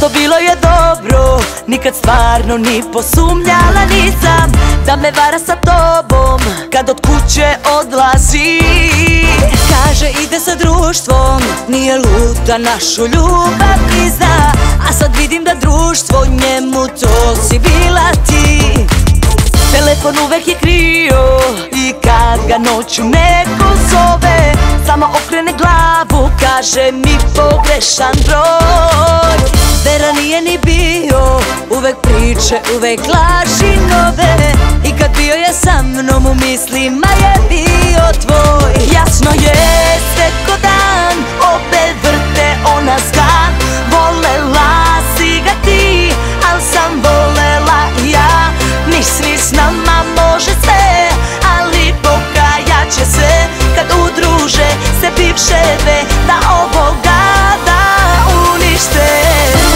to bilo je dobro, nikad stvarno ni posumnjala nisam da me vara sa tobom kad od kuće odlazi. Kaže ide sa društvom, nije luda, našu ljubav prizna, a sad vidim da društvo njemu to si bila ti. Telefon uvek je krio i kad ga noću neko zove, samo okrene glavu, kaže mi pogrešan broj. Vera nije ni bio, uvek priče, uvek laži nove, i kad bio je sa mnom u mislima je bio tvoj. Jasno je sve ko dan, obe vrte ona zgan, volela si ga ti, al sam volela i ja. Misli s nama može sve, ali pokajat će se kad udruže se bivše dve, da ovoga da unište.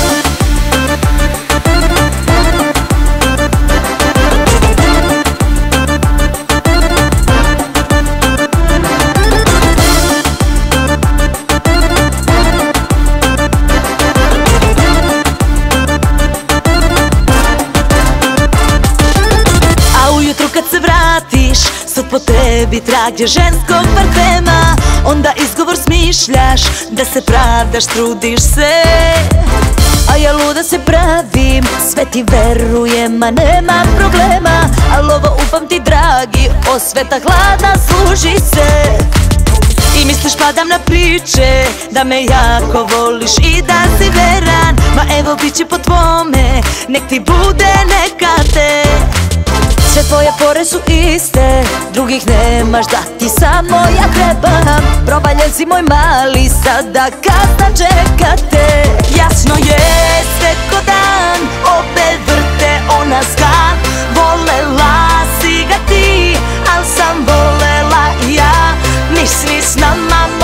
Kad se vratiš, sad po tebi tragdje ženskog parfema, onda izgovor smišljaš, da se pravdaš, trudiš se. A ja luda se pravim, sve ti verujem, a nema problema, al ovo upamti dragi, osveta hladna služi se. I misliš padam na priče, da me jako voliš i da si veran, ma evo bit će po tvome, nek ti bude neka te. Sve tvoje fore su iste, drugih nemaš, da ti samo ja trebam. Provaljen si moj mali, sada kazna čeka te. Jasno je sve ko dan, obe vrte ona zgan, volela si ga ti, al sam volela i ja. Misli s nama